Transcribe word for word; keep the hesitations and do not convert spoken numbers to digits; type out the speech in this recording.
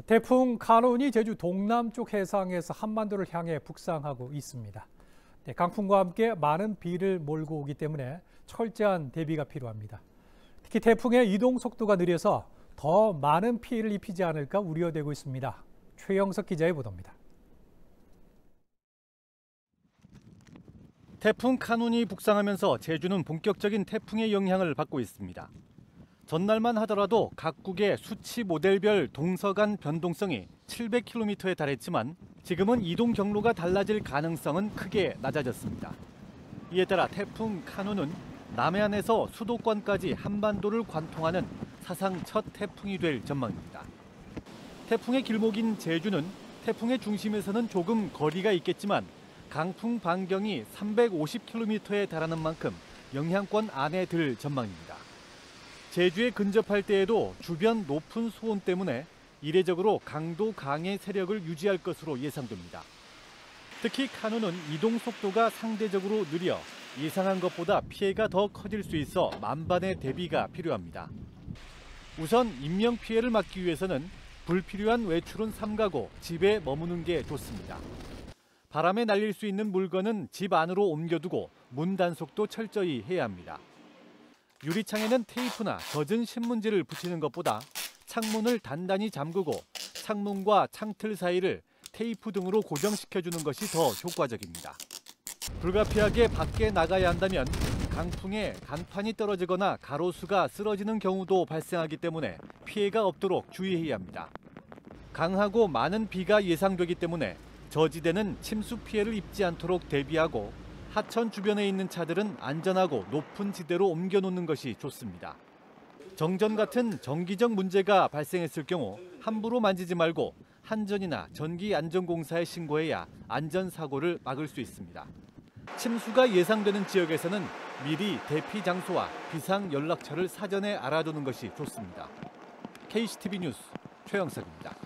태풍 카눈이 제주 동남쪽 해상에서 한반도를 향해 북상하고 있습니다. 네, 강풍과 함께 많은 비를 몰고 오기 때문에 철저한 대비가 필요합니다. 특히 태풍의 이동 속도가 느려서 더 많은 피해를 입히지 않을까 우려되고 있습니다. 최영석 기자의 보도입니다. 태풍 카눈이 북상하면서 제주는 본격적인 태풍의 영향을 받고 있습니다. 전날만 하더라도 각국의 수치 모델별 동서간 변동성이 칠백 킬로미터에 달했지만 지금은 이동 경로가 달라질 가능성은 크게 낮아졌습니다. 이에 따라 태풍 카눈은 남해안에서 수도권까지 한반도를 관통하는 사상 첫 태풍이 될 전망입니다. 태풍의 길목인 제주는 태풍의 중심에서는 조금 거리가 있겠지만 강풍 반경이 삼백오십 킬로미터에 달하는 만큼 영향권 안에 들 전망입니다. 제주에 근접할 때에도 주변 높은 수온 때문에 이례적으로 강도 강의 세력을 유지할 것으로 예상됩니다. 특히 카눈은 이동 속도가 상대적으로 느려 예상한 것보다 피해가 더 커질 수 있어 만반의 대비가 필요합니다. 우선 인명피해를 막기 위해서는 불필요한 외출은 삼가고 집에 머무는 게 좋습니다. 바람에 날릴 수 있는 물건은 집 안으로 옮겨두고 문 단속도 철저히 해야 합니다. 유리창에는 테이프나 젖은 신문지를 붙이는 것보다 창문을 단단히 잠그고 창문과 창틀 사이를 테이프 등으로 고정시켜주는 것이 더 효과적입니다. 불가피하게 밖에 나가야 한다면 강풍에 간판이 떨어지거나 가로수가 쓰러지는 경우도 발생하기 때문에 피해가 없도록 주의해야 합니다. 강하고 많은 비가 예상되기 때문에 저지대는 침수 피해를 입지 않도록 대비하고 하천 주변에 있는 차들은 안전하고 높은 지대로 옮겨놓는 것이 좋습니다. 정전 같은 정기적 문제가 발생했을 경우 함부로 만지지 말고 한전이나 전기안전공사에 신고해야 안전사고를 막을 수 있습니다. 침수가 예상되는 지역에서는 미리 대피 장소와 비상 연락처를 사전에 알아두는 것이 좋습니다. 케이씨티비 뉴스 최영석입니다.